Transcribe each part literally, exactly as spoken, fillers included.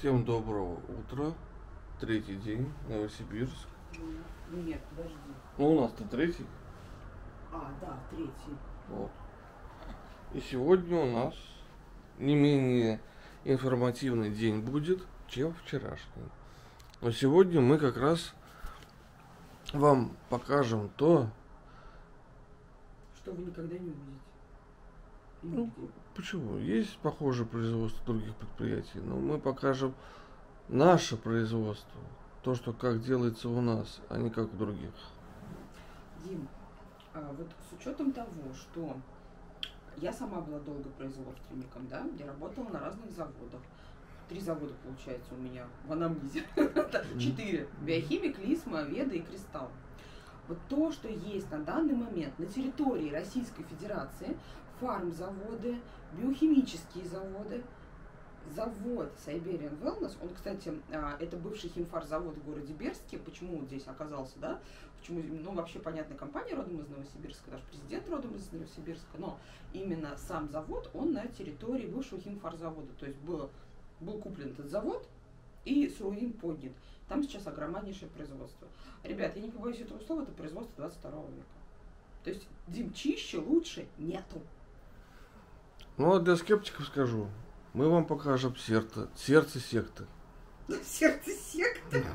Всем доброго утра. Третий день, Новосибирск. Нет, подожди. Ну, у нас-то третий. А, да, третий. Вот. И сегодня у нас не менее информативный день будет, чем вчерашний. Но сегодня мы как раз вам покажем то, что вы никогда не увидите. ну, почему? Есть похожее производство других предприятий, но мы покажем наше производство, то, что как делается у нас, а не как у других. Дим, а вот с учетом того, что я сама была долго производственником, да, я работала на разных заводах. Три завода, получается, у меня в анамнезе. Четыре. Биохимик, Лисма, Веда и Кристалл. Вот то, что есть на данный момент на территории Российской Федерации, фармзаводы, биохимические заводы, завод Siberian Wellness, он, кстати, это бывший химфарзавод в городе Берске, почему он здесь оказался, да, почему, ну, вообще понятная компания родом из Новосибирска, даже президент родом из Новосибирска, но именно сам завод, он на территории бывшего химфарзавода, то есть был, был куплен этот завод и Суруин поднят. Там сейчас огромнейшее производство. Ребят, я не побоюсь этого слова, это производство двадцать второго века. То есть, Дим, чище, лучше нету. Ну, а для скептиков скажу, мы вам покажем сердце, сердце секты. Сердце секты?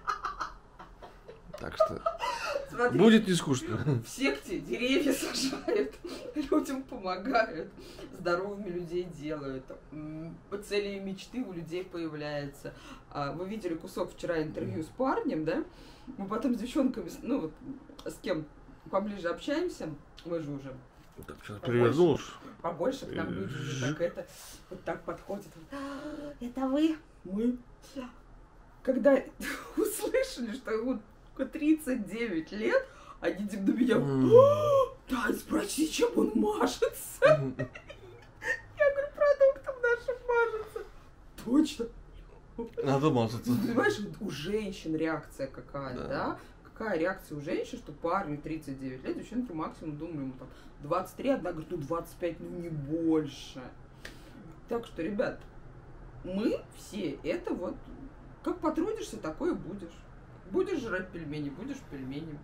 Так что Смотри, будет не скучно. в секте деревья сажают, людям помогают, здоровыми людей делают, цели и мечты у людей появляются. Вы видели кусок вчера интервью с парнем, да? Мы потом с девчонками, ну вот с кем поближе общаемся, мы же уже Так, сейчас перевернулся. побольше к нам люди уже так это, вот так подходят. Это вы? Мы. Когда услышали, что ему тридцать девять лет, они на меня: да, спроси, чем он мажется. Я говорю, продуктом нашим мажется. Точно. Надо мазаться. Понимаешь, у женщин реакция какая, Да. да? Какая реакция у женщин, что парню тридцать девять лет, девчонки максимум, думаю, ему там двадцать три, одна говорит, ну двадцать пять, ну не больше. Так что, ребят, мы все это вот, как потрудишься, такое будешь. Будешь жрать пельмени, будешь пельмени.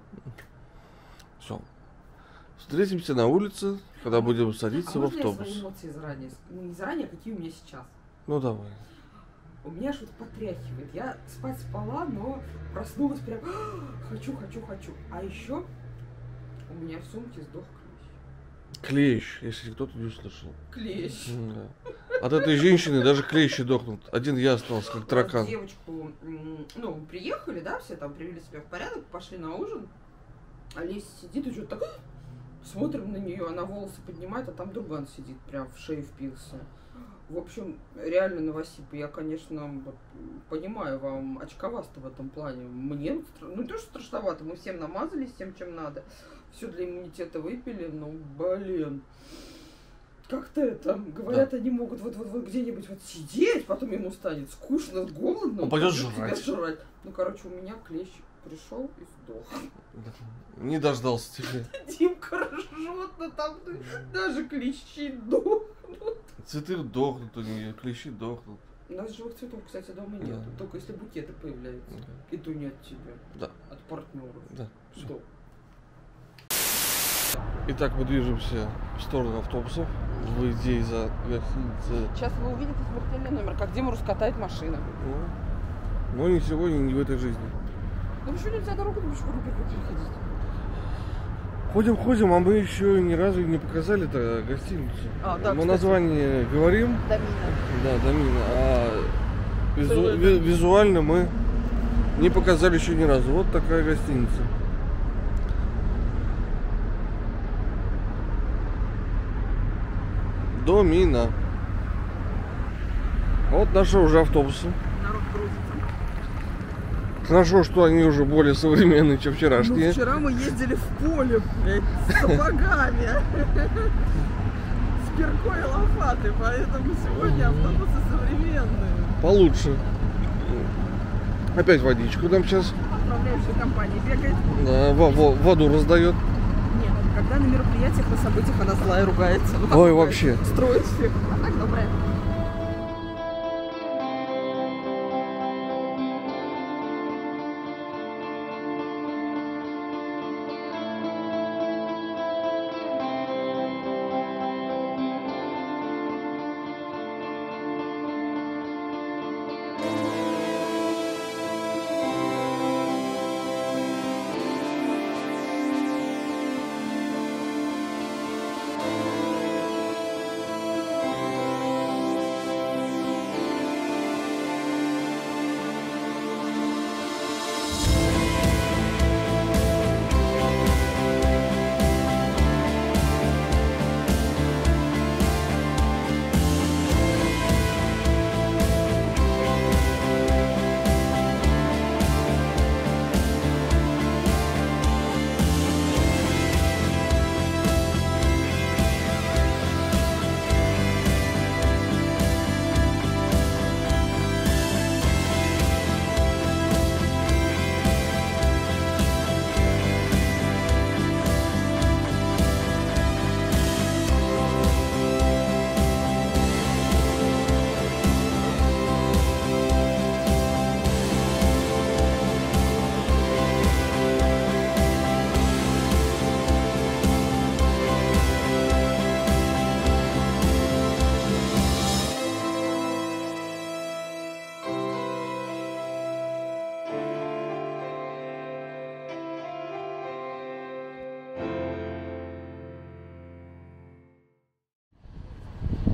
Все. Встретимся на улице, когда будем садиться а в можно я автобус. свои эмоции заранее? Ну, не заранее, а какие у меня сейчас? Ну давай. У меня что-то потряхивает. Я спать спала, но проснулась прям хочу, хочу, хочу. А еще у меня в сумке сдох клещ. Клещ, если кто-то не услышал. Клещ. Да. От этой женщины даже клещи дохнут. Один я остался, как таракан. Девочку, ну, приехали, да, все там привели себя в порядок, пошли на ужин. Олеся сидит и что-то так, смотрим на нее, она волосы поднимает, а там друган сидит, прям в шею впился. В общем, реально, Новосиб, я, конечно, вот, понимаю, вам очковасто в этом плане. Мне, ну, тоже страшновато, мы всем намазались, всем, чем надо. Все для иммунитета выпили, ну, блин. Как-то это, говорят, да. Они могут вот, вот, вот где-нибудь вот сидеть, потом ему станет скучно, голодно. Он пойдет жрать. жрать. Ну, короче, у меня клещ пришел и сдох. Не дождался тебя. Димка ржет, но там даже клещи дохнут. Цветы дохнут у нее, клещи дохнут. У нас живых цветов, кстати, дома нет. Да. Только если букеты появляются. Да. И то не от тебя. Да. От партнеров. Да. Что? Итак, мы движемся в сторону автобусов, выйдя из-за гостиницы. Сейчас вы увидите смертельный номер, как Дима раскатает машину. Ну, но не сегодня, не в этой жизни. Ну почему нельзя дорогу, ну почему переходить? Ходим, ходим, а мы еще ни разу не показали-то гостиницу. А, да, мы кстати. Название говорим. Домина. Да, Домина. А визу, ви, визуально мы не показали еще ни разу. Вот такая гостиница. Домина. Вот наши уже автобусы. Народ грузится. Хорошо, что они уже более современные, чем вчерашние. Ну, вчера мы ездили в поле, блядь, с сапогами. С киркой и лопатой, поэтому сегодня автобусы современные. Получше. Опять водичку нам сейчас. Отправляющая компания бегает. Да, воду раздает. Нет, когда на мероприятиях, на событиях она злая ругается. Ну, ой, вообще. Строит всех. А так добрая.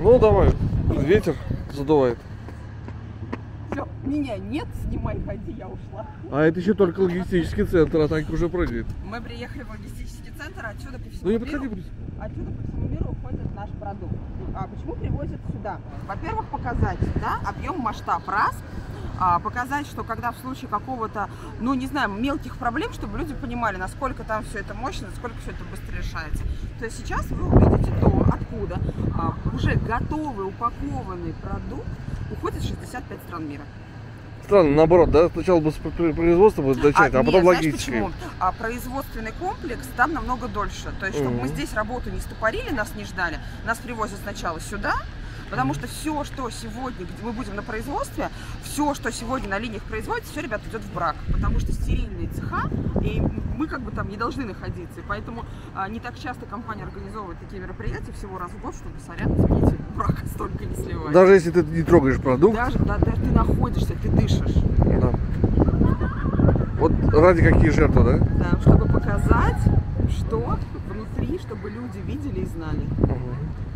Ну давай, ветер задувает. Все, меня нет, снимай, ходи, я ушла. А это еще только логистический центр, а Танька уже пройдет. Мы приехали в логистический центр, отсюда по всему Ну не миру, подходи близко. отсюда по всему миру уходит наш продукт. А почему привозят сюда? Во-первых, показать, да, объем, масштаб, раз. А, показать, что когда в случае какого-то, ну не знаю, мелких проблем, чтобы люди понимали, насколько там все это мощно, насколько все это быстро решается. То есть сейчас вы увидите то, откуда а, уже готовый, упакованный продукт уходит в шестьдесят пять стран мира. Странно, наоборот, да? Сначала бы производство будет начать, а, а потом нет, логистика. Знаешь почему? А, производственный комплекс там намного дольше. То есть, чтобы Mm-hmm. мы здесь работу не стопорили, нас не ждали, нас привозят сначала сюда. Потому что все, что сегодня, где мы будем на производстве, все, что сегодня на линиях производится, все, ребята, идет в брак. Потому что стерильные цеха, и мы как бы там не должны находиться. И поэтому а, не так часто компания организовывает такие мероприятия всего раз в год, чтобы, сорян, извините, брак столько не сливать. Даже если ты не трогаешь продукт. Даже, да, даже ты находишься, ты дышишь. Да. Вот ради каких жертв, да? Да, чтобы показать, что внутри, чтобы люди видели и знали. Угу.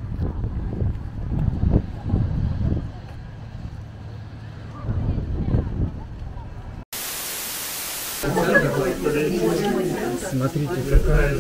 Смотрите, какая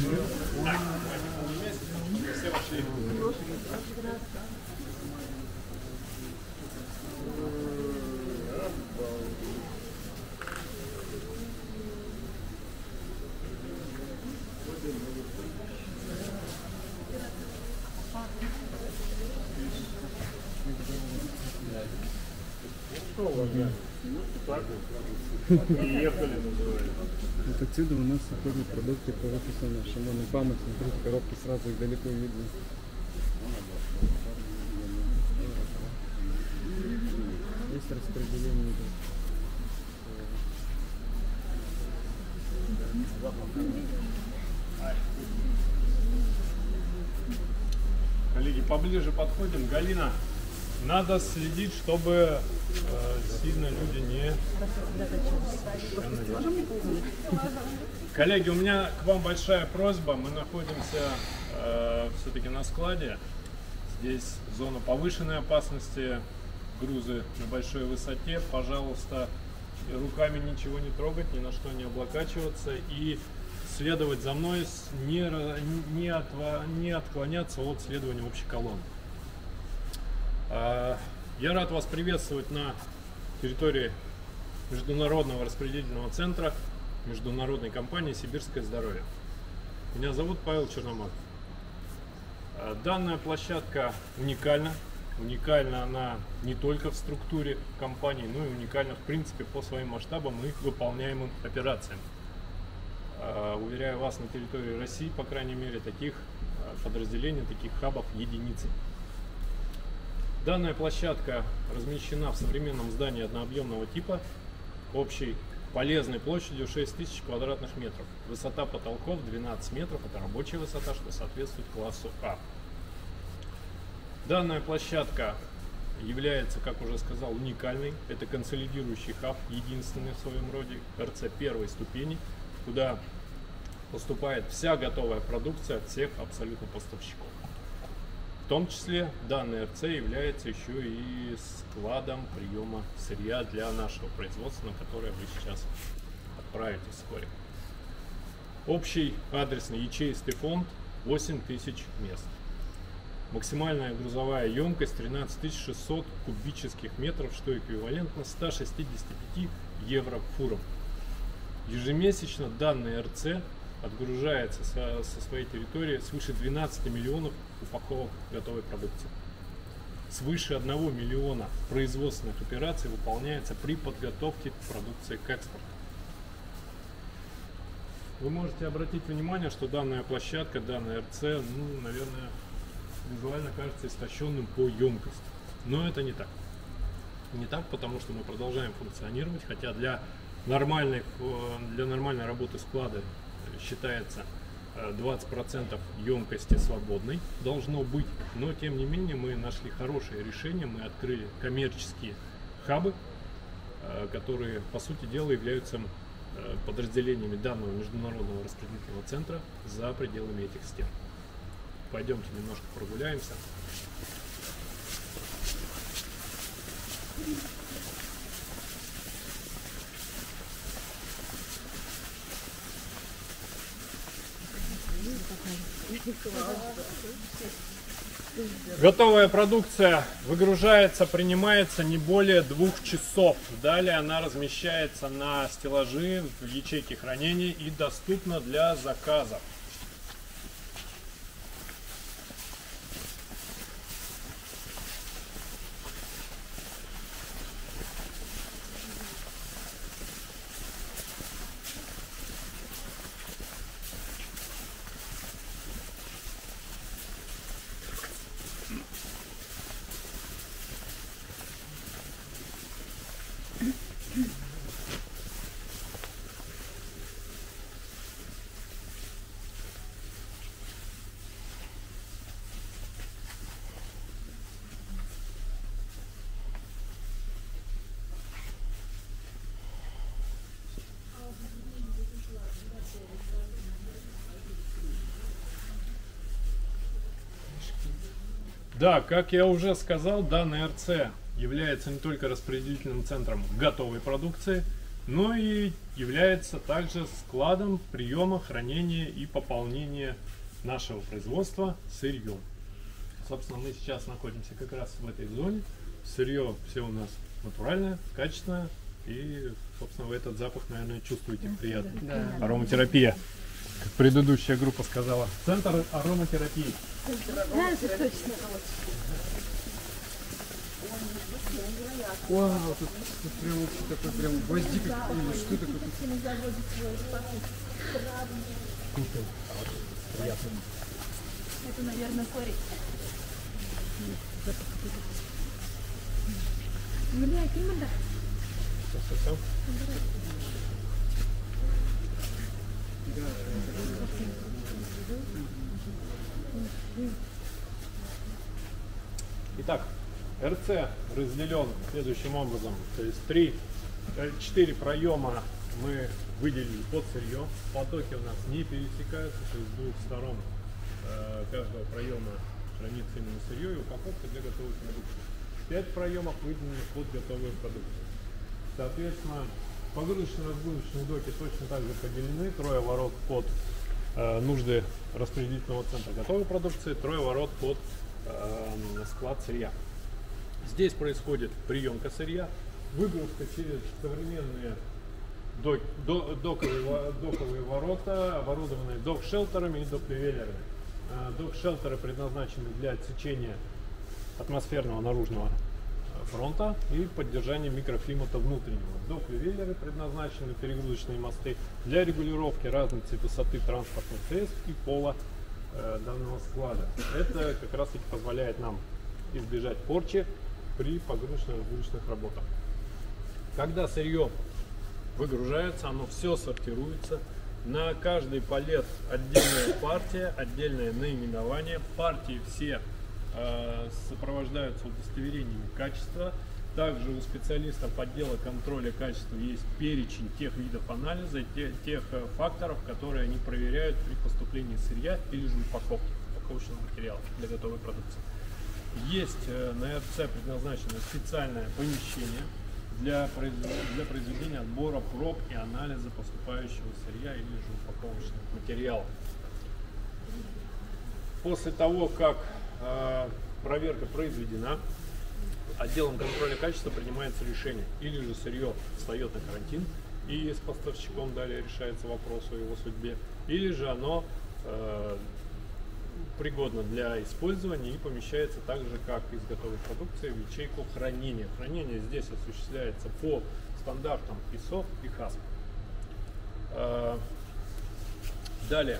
вот отсюда у нас уходят продукты по офису нашему. На память, смотрите, коробки сразу их далеко видно. Есть распределение. Коллеги, поближе подходим. Галина, надо следить, чтобы э, сильно люди не... Коллеги, у меня к вам большая просьба. Мы находимся э, все-таки на складе. Здесь зона повышенной опасности, грузы на большой высоте. Пожалуйста, руками ничего не трогать, ни на что не облокачиваться и следовать за мной, не, не, отва, не отклоняться от следования общей колонны. Я рад вас приветствовать на территории Международного распределительного центра международной компании «Сибирское здоровье». Меня зовут Павел Черномазов. Данная площадка уникальна. Уникальна она не только в структуре компании, но и уникальна в принципе по своим масштабам и выполняемым операциям. Уверяю вас, на территории России, по крайней мере, таких подразделений, таких хабов единицы. Данная площадка размещена в современном здании однообъемного типа общей полезной площадью шесть тысяч квадратных метров. Высота потолков двенадцать метров, это рабочая высота, что соответствует классу А. Данная площадка является, как уже сказал, уникальной. Это консолидирующий хаб, единственный в своем роде, эр цэ первой ступени, куда поступает вся готовая продукция от всех абсолютно поставщиков. В том числе данный эр цэ является еще и складом приема сырья для нашего производства, на которое вы сейчас отправитесь вскоре. Общий адресный ячеистый фонд восемь тысяч мест. Максимальная грузовая емкость тринадцать тысяч шестьсот кубических метров, что эквивалентно ста шестидесяти пяти евро фурам. Ежемесячно данный эр цэ отгружается со, со своей территории свыше двенадцати миллионов упаковок готовой продукции. Свыше одного миллиона производственных операций выполняется при подготовке продукции к экспорту. Вы можете обратить внимание, что данная площадка, данный эр цэ, ну, наверное, визуально кажется истощенным по емкости. Но это не так. Не так, потому что мы продолжаем функционировать, хотя для нормальной, для нормальной работы склада считается двадцать процентов емкости свободной должно быть, но тем не менее мы нашли хорошее решение, мы открыли коммерческие хабы, которые по сути дела являются подразделениями данного международного распределительного центра за пределами этих стен. Пойдемте немножко прогуляемся. Готовая продукция выгружается, принимается не более двух часов. Далее она размещается на стеллажи в ячейке хранения и доступна для заказа. Да, как я уже сказал, данный эр цэ является не только распределительным центром готовой продукции, но и является также складом приема, хранения и пополнения нашего производства сырьем. Собственно, мы сейчас находимся как раз в этой зоне. Сырье все у нас натуральное, качественное, и, собственно, вы этот запах, наверное, чувствуете приятный. Да. Ароматерапия, как предыдущая группа сказала. Центр ароматерапии. Да, это точно. Вау, тут, тут прям вообще такой прям гвоздика, или что такое? Приятно. Это, наверное, корень. Бля, киманда. Все-все-все. Итак, эр цэ разделен следующим образом. То есть три, четыре проема мы выделили под сырье. Потоки у нас не пересекаются, то есть с двух сторон э, каждого проема хранится именно сырье и упаковка для готовой продукции. Пять проемов выделены под готовую продукцию. Соответственно, погрузочно-разгрузочные доки точно так же поделены. Трое ворот под э, нужды распределительного центра готовой продукции, трое ворот под э, склад сырья. Здесь происходит приемка сырья, выгрузка через современные док, до, доковые, доковые ворота, оборудованные док-шелтерами и док-левелерами. Э, док-шелтеры предназначены для отсечения атмосферного наружного фронта и поддержания микроклимата внутреннего. Док-левелеры предназначены, перегрузочные мосты, для регулировки разницы высоты транспортных средств и пола э, данного склада. Это как раз таки позволяет нам избежать порчи при погрузочно-разгрузочных работах. Когда сырье выгружается, оно все сортируется. На каждый палет отдельная партия, отдельное наименование. Партии все э, сопровождаются удостоверениями качества. Также у специалистов отдела контроля качества есть перечень тех видов анализа, те, тех э, факторов, которые они проверяют при поступлении сырья или же упаковки упаковочного материала для готовой продукции. Есть э, на эр цэ предназначено специальное помещение для, для произведения отбора проб и анализа поступающего сырья или же упаковочных материалов. После того, как э, проверка произведена, отделом контроля качества принимается решение. Или же сырье встает на карантин и с поставщиком далее решается вопрос о его судьбе, или же оно э, пригодно для использования и помещается так же, как из готовой продукции, в ячейку хранения. Хранение здесь осуществляется по стандартам ай эс о и хасп. Э, далее.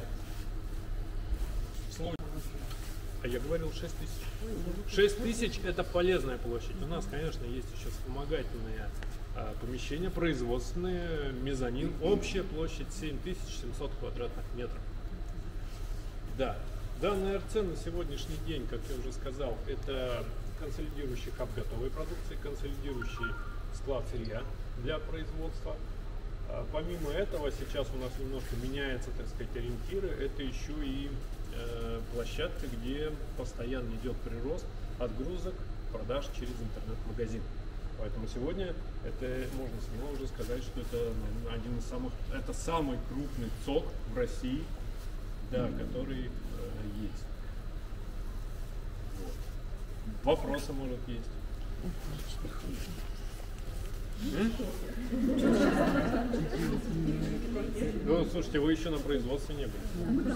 А я говорил шесть тысяч. шесть тысяч это полезная площадь. У нас, конечно, есть еще вспомогательные а, помещения, производственные, мезонин. Общая площадь семь тысяч семьсот квадратных метров. Да, данный эр цэ на сегодняшний день, как я уже сказал, это консолидирующий хаб готовой продукции, консолидирующий склад сырья для производства. А, помимо этого, сейчас у нас немножко меняется, так сказать, ориентиры. Это еще и площадка, где постоянно идет прирост отгрузок, продаж через интернет-магазин. Поэтому сегодня это можно смело уже сказать, что это наверное, один из самых, это самый крупный цок в России, да, который э, есть. Вот. Вопросы, может, есть? М? Ну, слушайте, вы еще на производстве не были.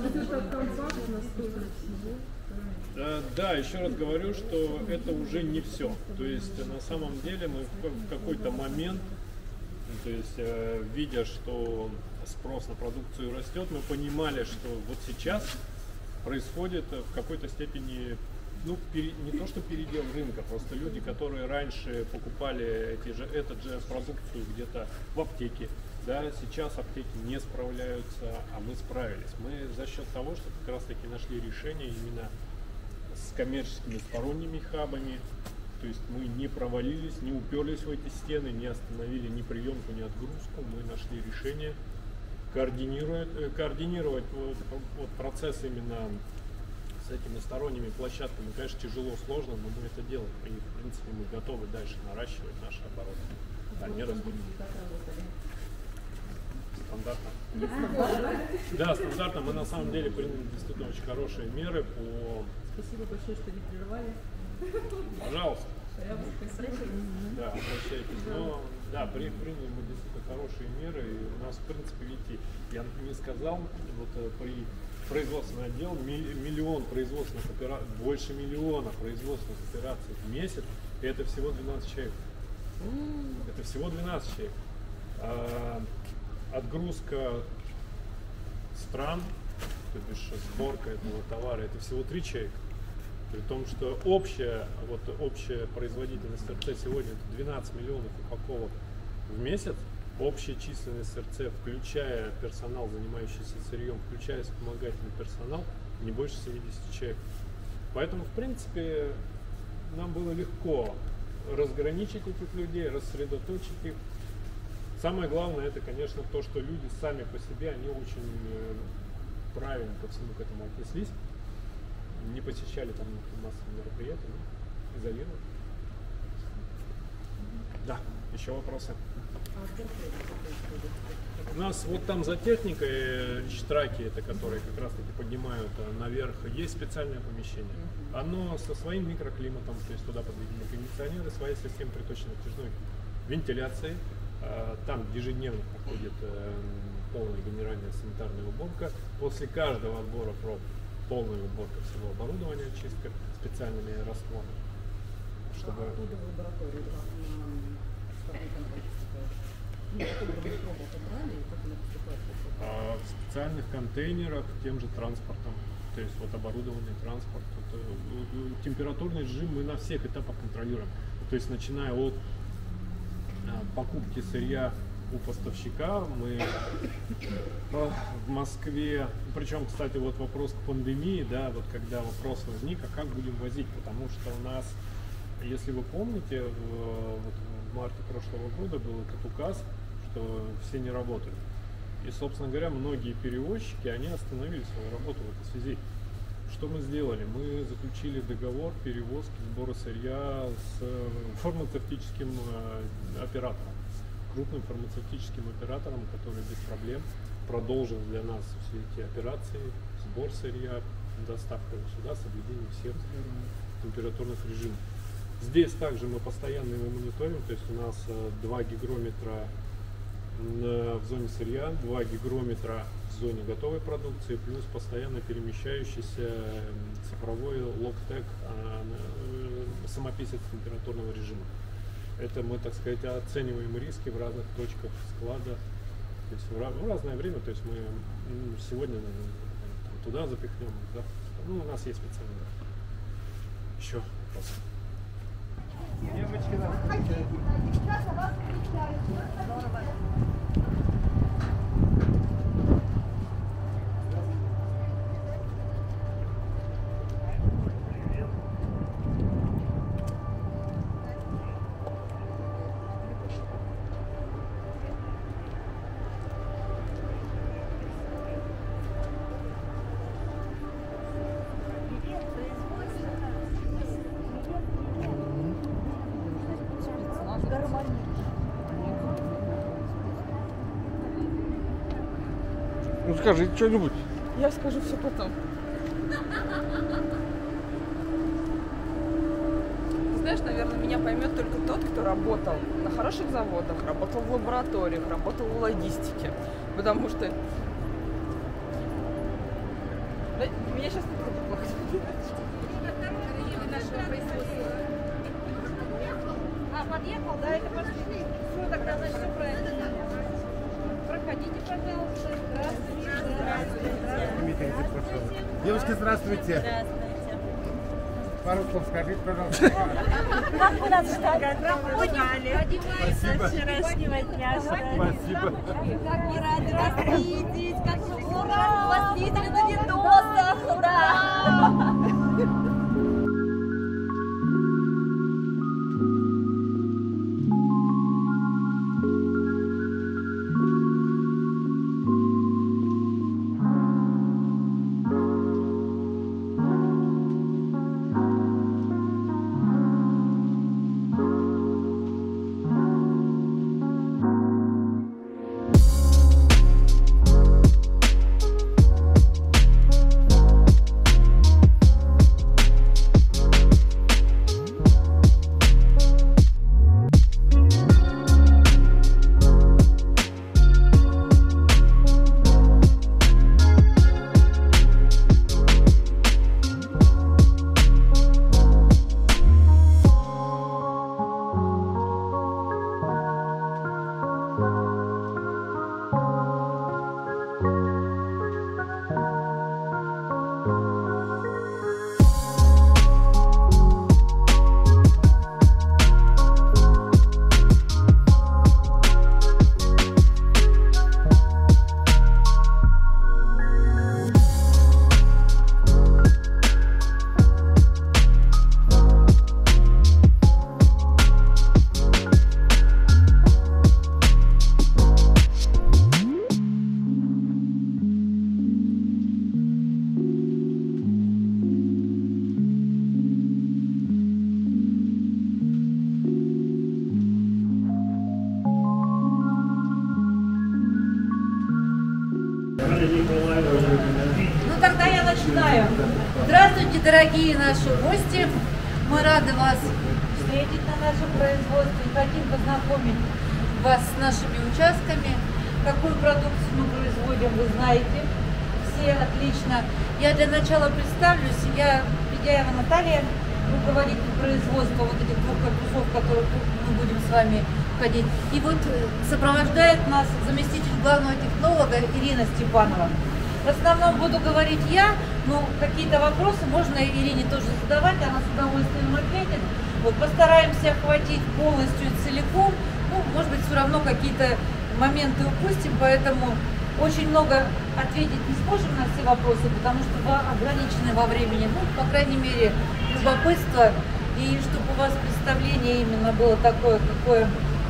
Да, да, еще раз говорю, что это уже не все. То есть на самом деле мы в какой-то момент, то есть э, видя, что спрос на продукцию растет, мы понимали, что вот сейчас происходит в какой-то степени, ну, пере, не то что передел рынка, просто люди, которые раньше покупали эти же, этот же продукцию где-то в аптеке, да, сейчас аптеки не справляются, а мы справились. Мы за счет того, что как раз таки нашли решение именно с коммерческими сторонними хабами, то есть мы не провалились, не уперлись в эти стены, не остановили ни приемку, ни отгрузку, мы нашли решение координировать, координировать вот, вот процесс именно с этими сторонними площадками. Конечно, тяжело, сложно, но мы это делаем. И, в принципе, мы готовы дальше наращивать наши обороты. Они растут. Стандартно. Да, стандартно. Мы на самом деле приняли действительно очень хорошие меры по... Спасибо большое, что не прерывали. Пожалуйста. Спасибо. Да, обращайтесь. Но, да, при, приняли мы действительно хорошие меры. И у нас, в принципе, видите, я не сказал, вот при производственный отдел, миллион производственных операций, больше миллиона производственных операций в месяц, и это всего двенадцать человек. Это всего двенадцать человек. А, отгрузка стран, то бишь сборка этого товара, это всего три человека. При том, что общая, вот, общая производительность эр цэ сегодня это двенадцать миллионов упаковок в месяц. Общая численность эр цэ, включая персонал, занимающийся сырьем, включая вспомогательный персонал, не больше семидесяти человек. Поэтому, в принципе, нам было легко разграничить этих людей, рассредоточить их. Самое главное, это, конечно, то, что люди сами по себе, они очень правильно ко всему к этому отнеслись. Не посещали там массовые мероприятия, но изолированы. Да, еще вопросы? У нас вот там за техникой штраки, это которые как раз таки поднимают наверх, есть специальное помещение. Оно со своим микроклиматом, то есть туда подведены кондиционеры, своя система приточно-натяжной вентиляции. Там ежедневно проходит полная генеральная санитарная уборка. После каждого отбора проб полная уборка всего оборудования, чистка специальными растворами. Чтобы... А оттуда в лабораторию, как а в специальных контейнерах тем же транспортом, то есть вот оборудованный транспорт. Это, температурный режим мы на всех этапах контролируем. То есть начиная от а, покупки сырья у поставщика, мы а, в Москве, причем, кстати, вот вопрос к пандемии, да, вот когда вопрос возник, а как будем возить, потому что у нас, если вы помните, в, вот в марте прошлого года был этот указ, что все не работают. И, собственно говоря, многие перевозчики, они остановили свою работу в этой связи. Что мы сделали? Мы заключили договор перевозки, сбора сырья с фармацевтическим оператором, крупным фармацевтическим оператором, который без проблем продолжил для нас все эти операции, сбор сырья, доставку сюда, соблюдение всех температурных режимов. Здесь также мы постоянно его мониторим, то есть у нас два гигрометра в зоне сырья, два гигрометра в зоне готовой продукции, плюс постоянно перемещающийся цифровой логтег, самописец температурного режима. Это мы, так сказать, оцениваем риски в разных точках склада, то есть в разное время, то есть мы сегодня там, туда запихнем, да? Ну, у нас есть специально. Еще вопросы? Девочки, скажите что-нибудь. Я скажу все потом. Знаешь, наверное, меня поймет только тот, кто работал на хороших заводах, работал в лабораториях, работал в логистике. Потому что... Да, меня сейчас не будет плохо. А, подъехал, да, это пошли. Все, тогда, значит, все правильно. Проходите, пожалуйста. Здравствуйте. Здравствуйте. Здравствуйте. Девушки, здравствуйте. Здравствуйте. Пару слов скажите, пожалуйста. Как вы нас ждали? Проходим. Спасибо. Вчерашнего дня. Спасибо. Как мы рады вас видеть. Как мы рады вас видели на видосах. Да. Ну тогда я начинаю. Здравствуйте, дорогие наши гости. Мы рады вас встретить на нашем производстве. Хотим познакомить вас с нашими участками. Какую продукцию мы производим, вы знаете. Все отлично. Я для начала представлюсь. Я Ведяева Наталья, руководитель производства вот этих двух корпусов, в которых мы будем с вами ходить. И вот сопровождает нас заместитель главного технолога Ирина Степанова. В основном буду говорить я, но какие-то вопросы можно Ирине тоже задавать, она с удовольствием ответит. Вот, постараемся охватить полностью и целиком. Ну, может быть, все равно какие-то моменты упустим, поэтому очень много ответить не сможем на все вопросы, потому что вы ограничены во времени. Ну, по крайней мере, любопытство, и чтобы у вас представление именно было такое, какое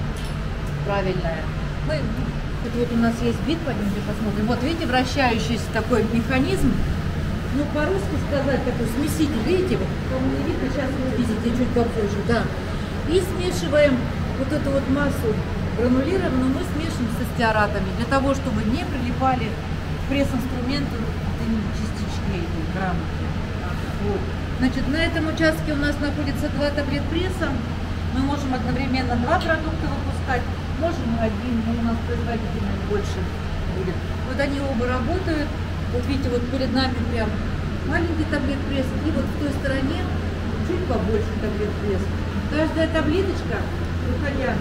правильное. Мы, вот, вот у нас есть бит, пойдемте посмотрим. Вот видите, вращающийся такой механизм. Ну, по-русски сказать, такой смеситель, видите, вот, кому не видно, сейчас вы увидите чуть попозже, да. И смешиваем вот эту вот массу гранулированную, мы смешиваем со стеаратами, для того, чтобы не прилипали к пресс-инструменту частички этой грамоты. Вот. Значит, на этом участке у нас находится два таблет-пресса. Мы можем одновременно два продукта выпускать, можем один, но у нас производительность больше будет. Вот они оба работают. Вот видите, вот перед нами прям маленький таблет-пресс, и вот в той стороне чуть побольше таблет-пресс. Каждая таблеточка, выходя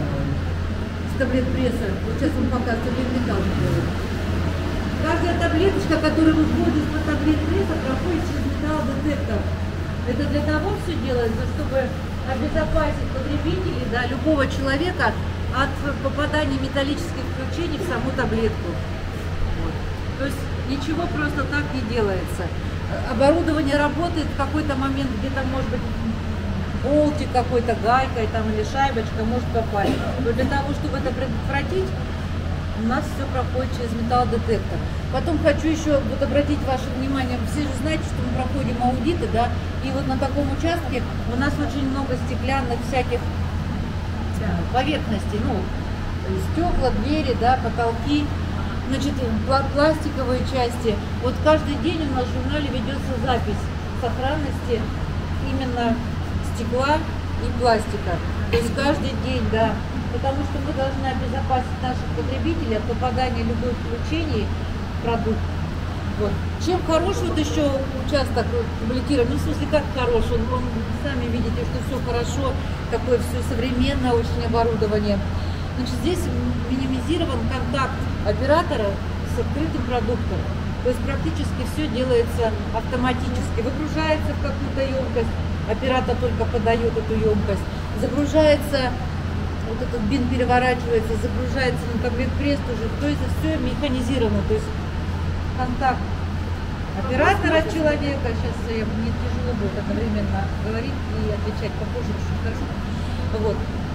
с таблет-пресса, вот сейчас он показывает, металл делает. Каждая таблеточка, которая выходит из таблет-пресса, проходит через металлодетектор. Это для того все делается, чтобы обезопасить потребителей, да, любого человека от попадания металлических включений в саму таблетку. Вот. То есть ничего просто так не делается. Оборудование работает в какой-то момент, где-то может быть болтик какой-то, гайкой там, или шайбочка может попасть. Но для того, чтобы это предотвратить, у нас все проходит через металлодетектор. Потом хочу еще вот обратить ваше внимание, все же знаете, что мы проходим аудиты, да, и вот на таком участке у нас очень много стеклянных всяких поверхностей, ну, стекла, двери, да, потолки. Значит, пла- пластиковые части. Вот каждый день у нас в журнале ведется запись сохранности именно стекла и пластика. То есть каждый день, да. Потому что мы должны обезопасить наших потребителей от попадания любых включений в продукт. Вот. Чем хорош вот еще участок публикирован, ну в смысле как хорош, он, он, сами видите, что все хорошо, такое все современное очень оборудование. Значит, здесь минимизирован контакт оператора с открытым продуктом. То есть практически все делается автоматически. Выгружается в какую-то емкость, оператор только подает эту емкость, загружается, вот этот бин переворачивается, загружается на таблет-пресс уже, то есть все механизировано, то есть контакт оператора человека, сейчас мне тяжело будет одновременно говорить и отвечать, похоже, очень хорошо. Вот.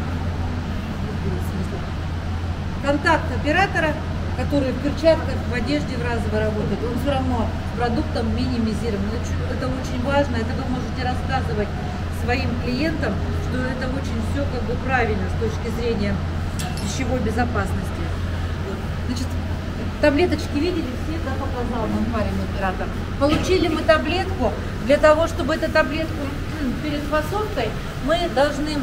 Контакт оператора, который в перчатках, в одежде в разово работает, он все равно с продуктом минимизирован. Это очень важно, это вы можете рассказывать своим клиентам, что это очень все как бы правильно с точки зрения пищевой безопасности. Значит, таблеточки видели, все, да, показал нам парень оператор. Получили мы таблетку, для того, чтобы эту таблетку перед фасовкой мы должны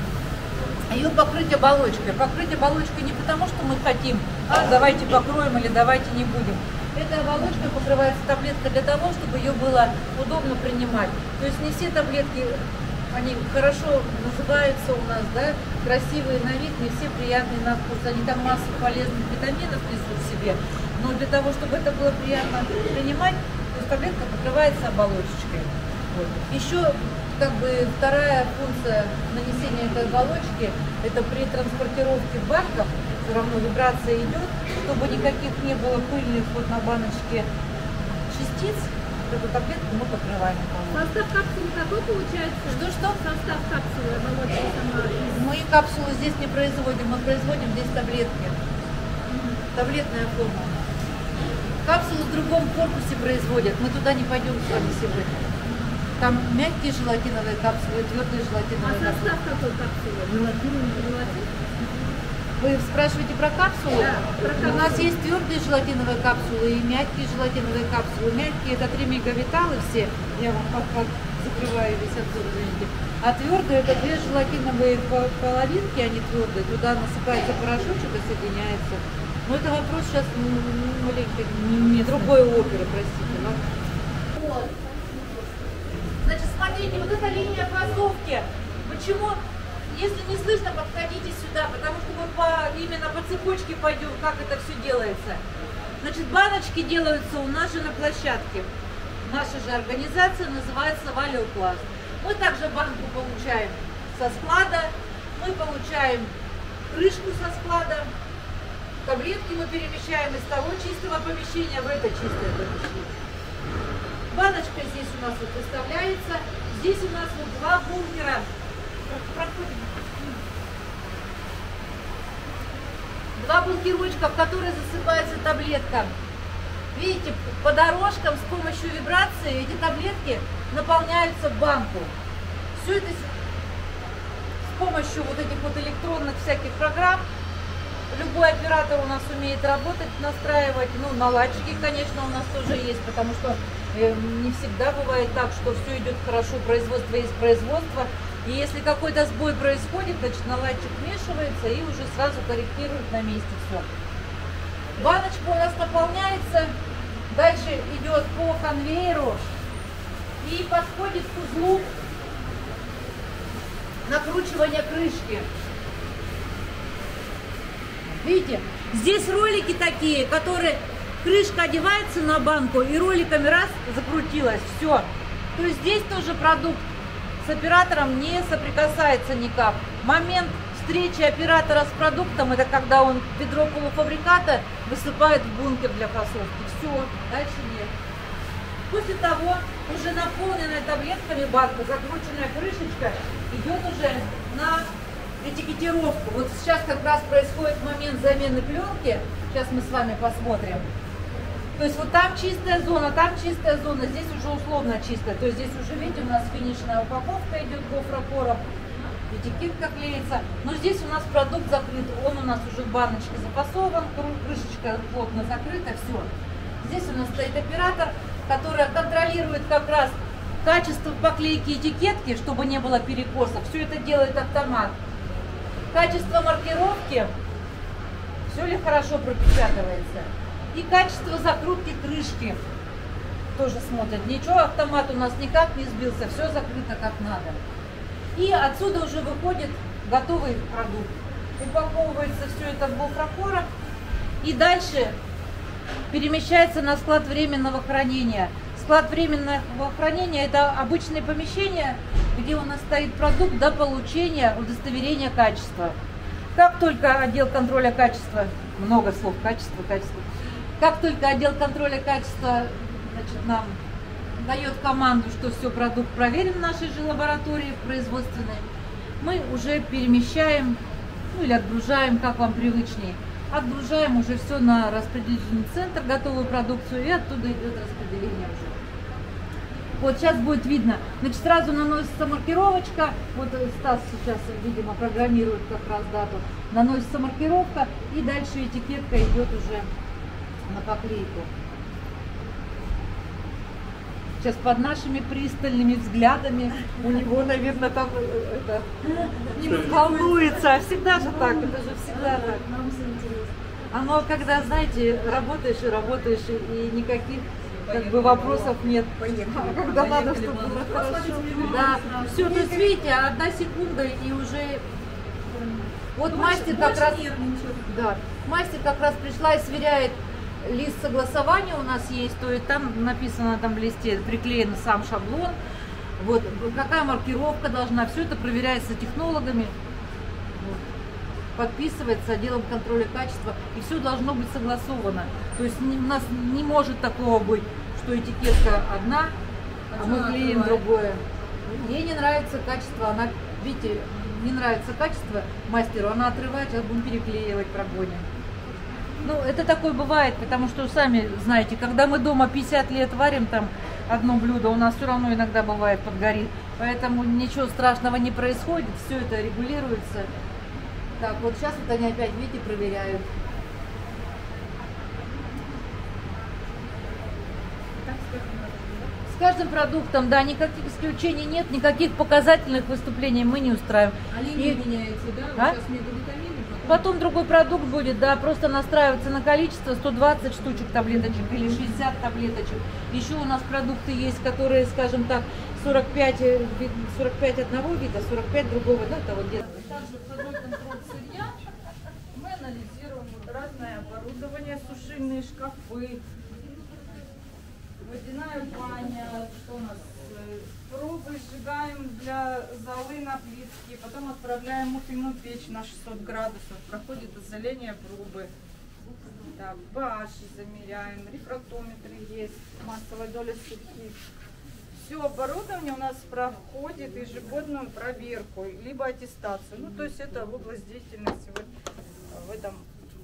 ее покрыть оболочкой. Покрыть оболочкой не потому, что мы хотим, а давайте покроем или давайте не будем. Эта оболочка покрывается таблеткой для того, чтобы ее было удобно принимать. То есть не все таблетки, они хорошо называются у нас, да, красивые на вид, не все приятные на вкус. Они там массу полезных витаминов несут в себе. Но для того, чтобы это было приятно принимать, то есть таблетка покрывается оболочечкой. Вот. Еще как бы вторая функция нанесения этой оболочки, это при транспортировке в банках, все равно вибрация идет, чтобы никаких не было пыльных вот на баночке частиц, эту таблетку мы покрываем. Состав капсулы какой получается? Что-что? Состав капсулы, оболочка сама. Мы капсулы здесь не производим, мы производим здесь таблетки. Таблетная форма. Капсулы в другом корпусе производят, мы туда не пойдем с вами сегодня. Там мягкие желатиновые капсулы, твердые желатиновые а капсулы. А состав какой капсулы? Желатин, желатин? Вы спрашиваете про капсулы? Да, про капсулы. У нас есть твердые желатиновые капсулы и мягкие желатиновые капсулы. Мягкие это три мегавиталы все. Я вам как, как закрываю весь обзор, видите. А твердые это две желатиновые половинки, они твердые. Туда насыпается порошочек и соединяется. Но это вопрос сейчас маленько не, не другой оперы, простите. Но... Вот. Значит, смотрите, вот эта линия фасовки. Почему, если не слышно, подходите сюда, потому что мы по, именно по цепочке пойдем, как это все делается. Значит, баночки делаются у нас же на площадке. Наша же организация называется Валиопласт. Мы также банку получаем со склада, мы получаем крышку со склада, таблетки мы перемещаем из того чистого помещения в это чистое помещение. Баночка здесь у нас вот выставляется. Здесь у нас вот два бункера. Проходим. Два бункерочка, в которые засыпается таблетка. Видите, по дорожкам с помощью вибрации эти таблетки наполняются в банку. Все это с помощью вот этих вот электронных всяких программ. Любой оператор у нас умеет работать, настраивать. Ну, наладчики, конечно, у нас тоже есть, потому что э, не всегда бывает так, что все идет хорошо, производство есть производство. И если какой-то сбой происходит, значит, наладчик вмешивается и уже сразу корректирует на месте все. Баночка у нас наполняется, дальше идет по конвейеру и подходит к узлу накручивания крышки. Видите, здесь ролики такие, которые крышка одевается на банку и роликами раз закрутилась, все. То есть здесь тоже продукт с оператором не соприкасается никак. Момент встречи оператора с продуктом, это когда он ведро полуфабриката высыпает в бункер для фасовки. Все, дальше нет. После того, уже наполненная таблетками банка, закрученная крышечка, идет уже на этикетировку. Вот сейчас как раз происходит момент замены пленки. Сейчас мы с вами посмотрим. То есть вот там чистая зона, там чистая зона, здесь уже условно чистая. То есть здесь уже, видите, у нас финишная упаковка идет гофропором. этикетка клеится. Но здесь у нас продукт закрыт, он у нас уже в баночке запасован, крышечка плотно закрыта, все. Здесь у нас стоит оператор, который контролирует как раз качество поклейки этикетки, чтобы не было перекосов. Все это делает автомат. Качество маркировки, все ли хорошо пропечатывается. И качество закрутки крышки тоже смотрят. Ничего, автомат у нас никак не сбился, все закрыто как надо. И отсюда уже выходит готовый продукт. Упаковывается все это в гофрокороб и дальше перемещается на склад временного хранения. Склад временного хранения — это обычное помещение, где у нас стоит продукт до получения удостоверения качества. Как только отдел контроля качества, много слов, качество, качество, как только отдел контроля качества, значит, нам дает команду, что все, продукт проверен в нашей же лаборатории производственной, мы уже перемещаем, ну или отгружаем, как вам привычнее. Отгружаем уже все на распределительный центр, готовую продукцию, и оттуда идет распределение уже. Вот сейчас будет видно. Значит, сразу наносится маркировочка. Вот Стас сейчас, видимо, программирует как раз дату. Наносится маркировка, и дальше этикетка идет уже на поклейку. Сейчас под нашими пристальными взглядами у него, наверное, там это, не волнуется. А всегда же так, это же всегда так. Оно, когда, знаете, работаешь и работаешь, и никаких как бы вопросов нет. А когда надо, чтобы было хорошо. Да, все, то есть, видите, одна секунда, и уже... Вот мастер как раз... Да, мастер как раз пришла и сверяет. Лист согласования у нас есть, то есть там написано там в листе, приклеен сам шаблон, вот какая маркировка должна, все это проверяется технологами, вот, подписывается отделом контроля качества, и все должно быть согласовано. То есть не, у нас не может такого быть, что этикетка одна, а мы клеим другое. Ей не нравится качество, она, видите, не нравится качество мастеру, она отрывает, сейчас будем переклеивать, прогоним. Ну, это такое бывает, потому что, сами знаете, когда мы дома пятьдесят лет варим там одно блюдо, у нас все равно иногда бывает подгорит. Поэтому ничего страшного не происходит, все это регулируется. Так, вот сейчас вот они опять, видите, проверяют. С каждым продуктом, да, никаких исключений нет, никаких показательных выступлений мы не устраиваем. А линию меняете, да? А? Сейчас медовитамины, Потом другой продукт будет, да, просто настраиваться на количество сто двадцать штучек таблеточек или шестьдесят таблеточек. Еще у нас продукты есть, которые, скажем так, сорок пять, сорок пять одного вида, сорок пять другого, да, это вот где-то. Также входной контроль сырья. Мы анализируем разное оборудование, сушильные шкафы, водяная баня, что у нас, пробы сжигаем для золы на плитке, потом отправляем в муфельную печь на шестьсот градусов, проходит изоление пробы. Так, баши замеряем, рефрактометры есть, массовая доля сухих. Все оборудование у нас проходит ежегодную проверку, либо аттестацию. Ну, то есть это область деятельности вот в этом.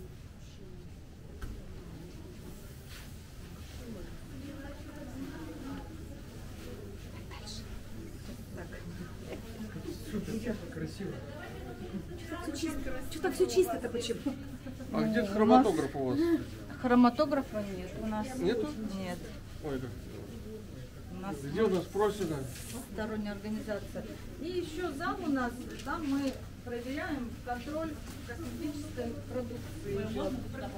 Красиво. Что-то все чисто-то почему? А где хроматограф у вас? Хроматографа нет у нас. Нету? Нет. Ой, как. У нас Где у нас просено? сторонняя организация. И еще зал у нас, там мы проверяем контроль косметической продукции.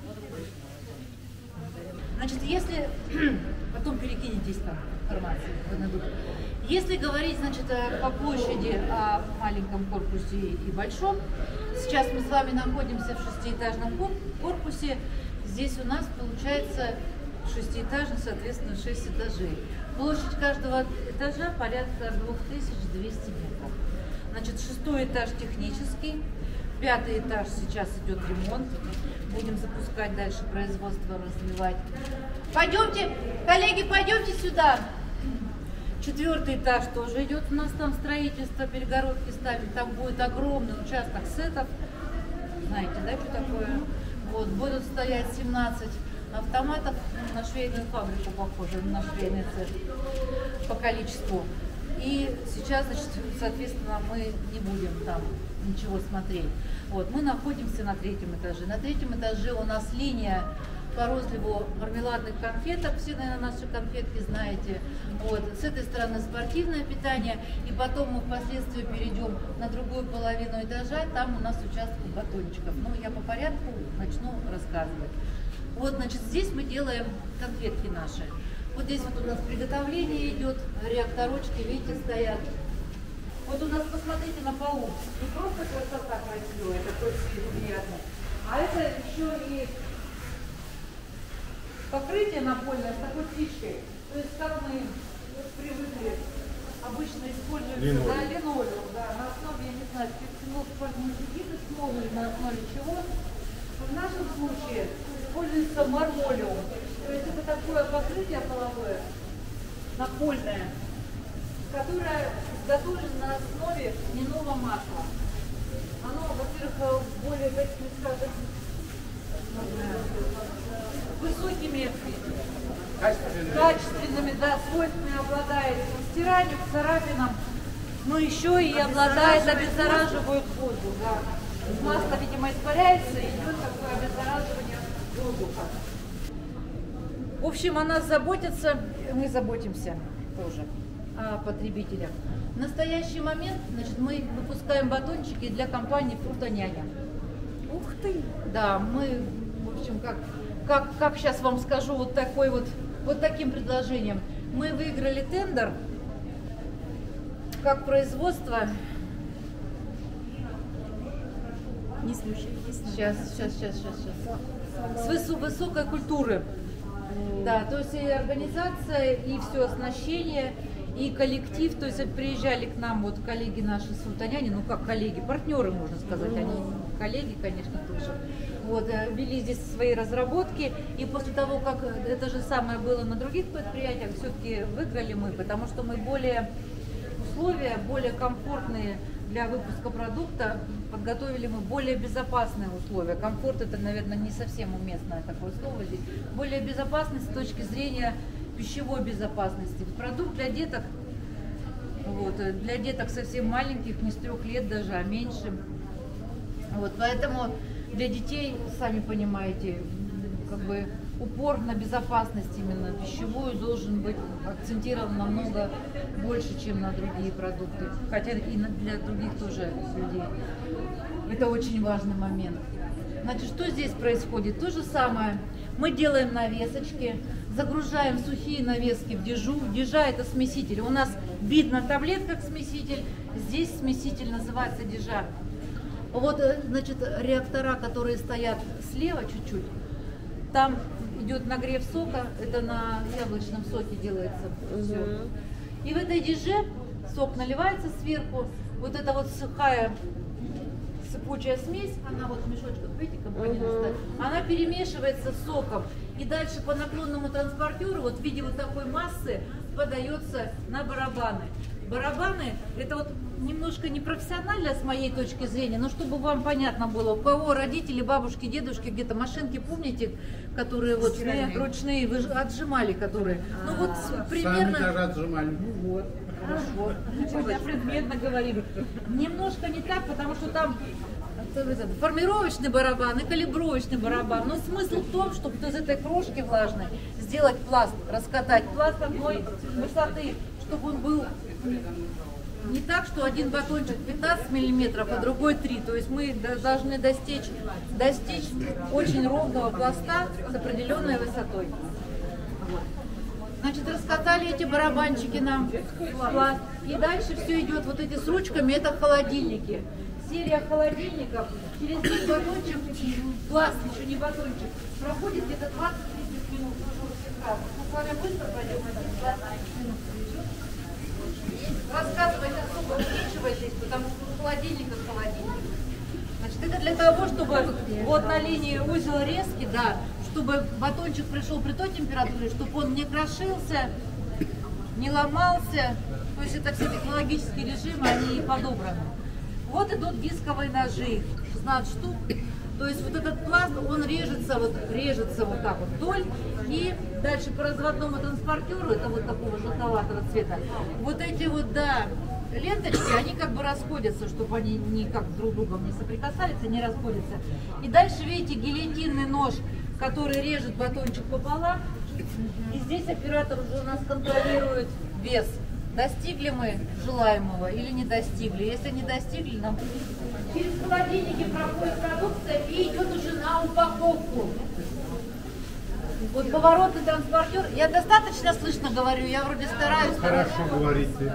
Значит, если потом перекинетесь там информацию, если говорить, значит, по площади о маленьком корпусе и большом, сейчас мы с вами находимся в шестиэтажном корпусе, здесь у нас получается шестиэтажный, соответственно, шесть этажей. Площадь каждого этажа порядка две тысячи двести метров. Значит, шестой этаж технический, пятый этаж сейчас идет ремонт. Будем запускать дальше производство, развивать. Пойдемте, коллеги, пойдемте сюда. Четвертый этаж тоже идет у нас там строительство, перегородки ставим. Там будет огромный участок сетов. Знаете, да, что такое? Вот, будут стоять семнадцать автоматов, на швейную фабрику похоже, на швейный цех по количеству. И сейчас, значит, соответственно, мы не будем там ничего смотреть. Вот, мы находимся на третьем этаже. На третьем этаже у нас линия по розливу мармеладных конфеток. Все, наверное, наши конфетки знаете. Вот. С этой стороны спортивное питание. И потом мы впоследствии перейдем на другую половину этажа. Там у нас участок батончиков. Ну, я по порядку начну рассказывать. Вот, значит, здесь мы делаем конфетки наши. Вот здесь вот у нас приготовление идет. Реакторочки, видите, стоят. Вот у нас, посмотрите, на полу. Не просто красота красивая, такой цвет приятный. А это еще и покрытие напольное с такой фишкой. То есть как мы вот привыкли, обычно используется линолеум. Да, линолеум, да, на основе, я не знаю, спиртинол смолы, на основе чего. В нашем случае используется мармолеум. То есть это такое покрытие половое, напольное, которое изготовлено на основе льняного масла. Оно, во-первых, более, так сказать, высокими качественными, да, свойствами обладает к стиранию, к царапинам, но еще и обладает, обеззараживает воздух. Да. Масло, видимо, испаряется, и идет такое обеззараживание воздуха. В общем, о нас заботятся, мы заботимся тоже о потребителях. В настоящий момент, значит, мы выпускаем батончики для компании «Фрутоняня». Ух ты! Да, мы, в общем, как, как, как сейчас вам скажу, вот такой вот, вот таким предложением. Мы выиграли тендер как производство. Не слушай, не слушай. Сейчас, сейчас, сейчас, сейчас, сейчас. С высо высокой культуры. Да, то есть и организация, и все оснащение, и коллектив. То есть приезжали к нам вот коллеги наши с Фрутоняни, ну как коллеги, партнеры, можно сказать, они коллеги, конечно, тоже. Вот, вели здесь свои разработки, и после того, как это же самое было на других предприятиях, все-таки выиграли мы, потому что мы более условия, более комфортные для выпуска продукта, подготовили мы более безопасные условия. Комфорт — это, наверное, не совсем уместное такое слово здесь. Более безопасность с точки зрения пищевой безопасности. Продукт для деток, вот, для деток совсем маленьких, не с трех лет даже, а меньше. Вот, поэтому для детей, сами понимаете, как бы упор на безопасность именно пищевую должен быть акцентирован намного больше, чем на другие продукты. Хотя и для других тоже людей. Это очень важный момент. Значит, что здесь происходит? То же самое. Мы делаем навесочки, загружаем сухие навески в дежу. Дежа — это смеситель. У нас бит на таблетках смеситель, здесь смеситель называется дежа. Вот, значит, реактора, которые стоят слева чуть-чуть, там идет нагрев сока, это на яблочном соке делается все. И в этой деже сок наливается сверху, вот эта вот сухая сыпучая смесь, она вот в мешочках, видите, компоненты, она перемешивается с соком, и дальше по наклонному транспортеру вот в виде вот такой массы подается на барабаны. Барабаны — это вот немножко непрофессионально с моей точки зрения, но чтобы вам понятно было, у кого родители, бабушки, дедушки где-то машинки, помните, которые вот ручные, ручные вы отжимали, которые, ну вот примерно. Сами даже отжимали. Вот, хорошо. Я предметно говорю. Немножко не так, потому что там формировочный барабан и калибровочный барабан. Но смысл в том, чтобы из этой крошки влажной сделать пласт, раскатать пласт одной высоты, чтобы он был не так, что один батончик пятнадцать миллиметров, а другой три. То есть мы должны достичь, достичь очень ровного пласта с определенной высотой. Вот. Значит, раскатали эти барабанчики нам пласт. И дальше все идет вот эти с ручками, это холодильники. Серия холодильников. Через этот батончик, пласт, еще не батончик, проходит где-то двадцать-тридцать минут. Мы с вами быстро пройдем этот двадцать минут. Рассказывать особо уменьшивайтесь, потому что у холодильника холодильник. Значит, это для того, чтобы вот на линии узел резки, да, чтобы батончик пришел при той температуре, чтобы он не крошился, не ломался. То есть это все технологические режимы, они подобраны. Вот идут дисковые ножи, шестнадцать штук. То есть вот этот пласт, он режется вот, режется вот так вот вдоль, и дальше по разводному транспортеру, это вот такого желтоватого цвета, вот эти вот, да, ленточки, они как бы расходятся, чтобы они никак друг с другом не соприкасались, они расходятся. И дальше, видите, гильотинный нож, который режет батончик пополам, и здесь оператор уже у нас контролирует вес. Достигли мы желаемого или не достигли. Если не достигли, нам через холодильники проходит продукция и идет уже на упаковку. Вот поворотный транспортер. Я достаточно слышно говорю, я вроде стараюсь. Хорошо говорите.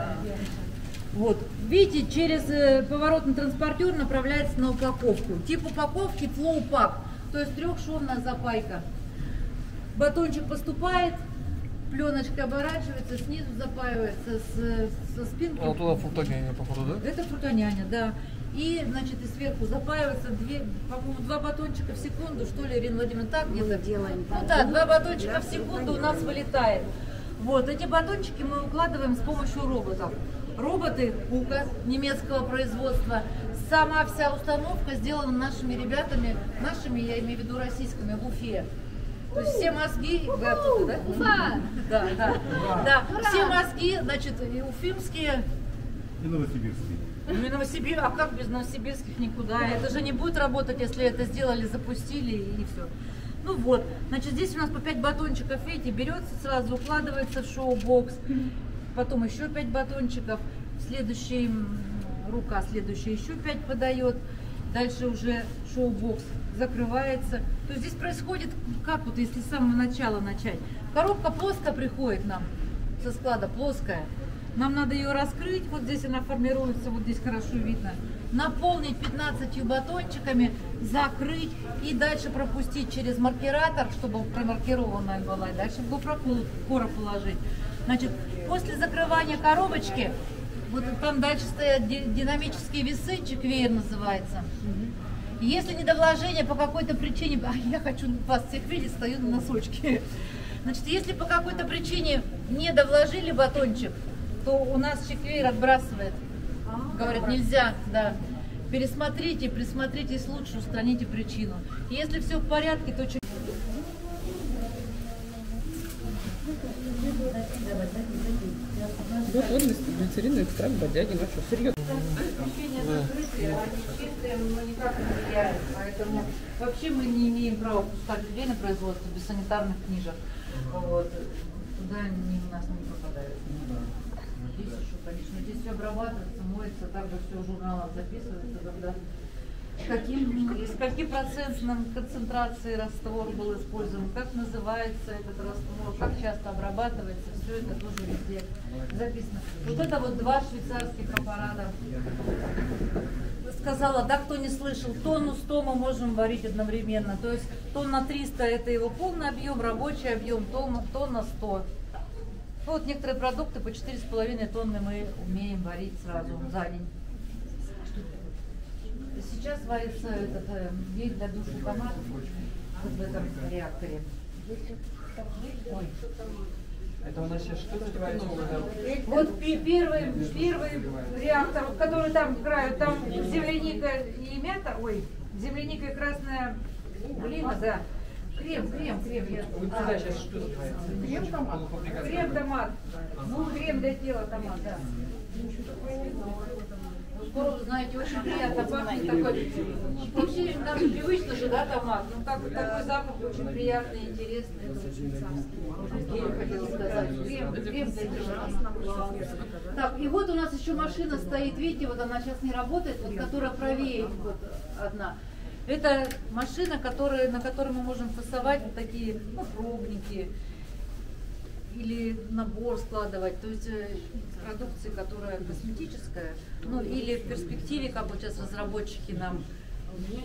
Вот, видите, через э, поворотный транспортер направляется на упаковку. Тип упаковки Flow Pack, то есть трехшовная запайка. Батончик поступает, пленочка оборачивается, снизу запаивается с, со спинки. А вот туда фрутоняня, походу, да? Это фрутоняня, да. И, значит, и сверху запаивается две, по-моему, два батончика в секунду, что ли, Ирина Владимировна, так где-то делаем. Ну да, два батончика в секунду у нас вылетает. Вот, эти батончики мы укладываем с помощью роботов. Роботы Кука немецкого производства. Сама вся установка сделана нашими ребятами, нашими, я имею в виду российскими, в Уфе. То есть все мозги, вы оттуда, да? Уфа! Да, да, да. Все мозги, значит, и уфимские. И новосибирские. Ну и Новосибирск, а как без новосибирских никуда? Это же не будет работать, если это сделали, запустили и все. Ну вот, значит, здесь у нас по пять батончиков, видите, берется сразу, укладывается в шоу-бокс. Потом еще пять батончиков, следующий, рука следующая еще пять подает, дальше уже шоу-бокс закрывается. То есть здесь происходит, как вот если с самого начала начать. Коробка плоская приходит нам со склада, плоская. Нам надо ее раскрыть, вот здесь она формируется, вот здесь хорошо видно. Наполнить пятнадцатью батончиками, закрыть и дальше пропустить через маркератор, чтобы промаркированная была, и дальше в GoPro положить. Значит, после закрывания коробочки, вот там дальше стоят динамические весы, чеквейер называется. Если недовложение по какой-то причине, а я хочу вас всех видеть, стою на носочке. Значит, если по какой-то причине не довложили батончик, то у нас чеквейер отбрасывает. Говорят, нельзя, да. Пересмотрите, присмотритесь лучше, устраните причину. И если все в порядке, то чеквейер. Вот водность, глицерин, экстракт, бодяги, ну что, серьезно. Помещение закрытое, они чистые, но никак не влияет, поэтому вообще мы не имеем права пускать людей на производство без санитарных книжек. Вот. Туда они у нас не попадают. Здесь еще, конечно, здесь все обрабатывается, моется, также все в журналах записывается, когда каким, из каких процентной концентрации раствор был использован, как называется этот раствор, как часто обрабатывается, все это тоже везде записано. Вот это вот два швейцарских аппарата. Сказала, да, кто не слышал, тонну сто мы можем варить одновременно. То есть тонна триста это его полный объем, рабочий объем, тонна, тонна сто. Ну, вот некоторые продукты по четыре с половиной тонны мы умеем варить сразу за день. Сейчас варится этот э, гель для душа томат вот в этом реакторе. Ой. Это у нас сейчас что называется? Вот первый, первый реактор, вот, который там к краю, там земляника и мята, ой, земляника и красная глина, да. Крем, крем, крем. Я... Вы туда сейчас что называется? Крем томат. Крем томат. Ну, крем для тела томат, да. Скоро, знаете, очень приятно пахнет такой. Вообще нам привычно же, да, томат. Ну как такой запах очень приятный, интересный. Я хотела сказать. Крем, крем для тела. Так, и вот у нас еще машина стоит, видите, вот она сейчас не работает, вот которая правее вот одна. Это машина, которая, на которой мы можем фасовать вот такие, ну, пробники или набор складывать, то есть продукции, которая косметическая, ну или в перспективе, как вот сейчас разработчики нам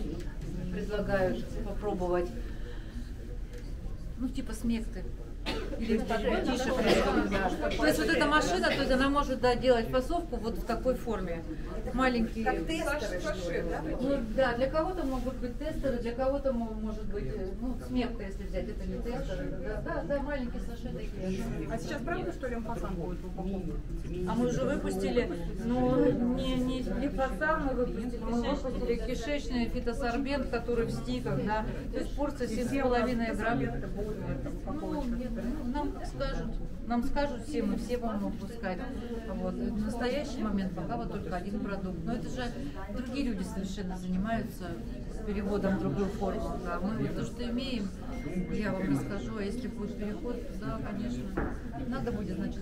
предлагают попробовать, ну типа смекты. Или тише происходит, да. То есть вот эта машина, то есть она может, да, делать фасовку вот в такой форме. Маленькие. Как тестеры, что ли, да? Ну да, для кого-то могут быть тестеры, для кого-то может быть, ну, смекта, если взять, это не тестеры. Да, да, да, маленькие саши такие. А сейчас правда, что ли, фасан будет в упаковке? А мы уже выпустили, ну, не, не липосан мы выпустили, мы выпустили кишечный фитосорбент, который в стиках, да, то есть порция семь с половиной грамм. Ну, нет, нам скажут, нам скажут все, мы все будем выпускать. Вот. В настоящий момент пока вот только один продукт. Но это же другие люди совершенно занимаются переводом в другую форму. Да. Мы вот то, что имеем, я вам расскажу, а если будет переход, да, конечно, надо будет, значит,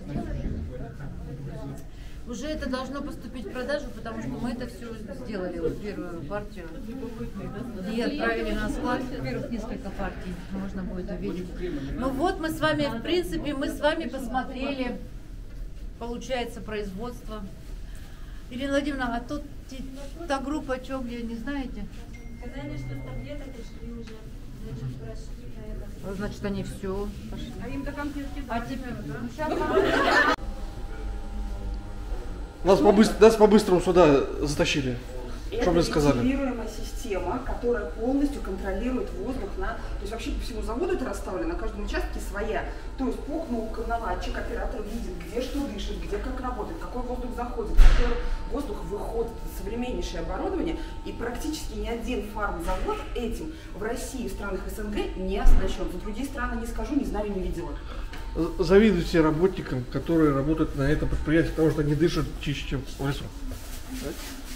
уже это должно поступить в продажу, потому что мы это все сделали, вот первую партию, и отправили на склад, первых несколько партий, можно будет увидеть. Ну вот мы с вами, в принципе, мы с вами посмотрели, получается, производство. Ирина Владимировна, а тут та группа, что, где, не знаете? Сказали, что таблеток шли уже, значит, прошли на это. Значит, они все пошли. А им-то конфетки А теперь, ну, сейчас... Нас, по-быстрому, нас по-быстрому сюда затащили. Что мне сказали? Это вентилируемая система, которая полностью контролирует воздух на... То есть вообще по всему заводу это расставлено, на каждом участке своя. То есть по кнопкам наладчик, оператор видит, где что дышит, где как работает, какой воздух заходит, какой воздух выходит. Это современнейшее оборудование. И практически ни один фармзавод этим в России и в странах СНГ не оснащен. За другие страны не скажу, не знаю, не видела. Завидуйте работникам, которые работают на этом предприятии, потому что они дышат чище, чем в лесу.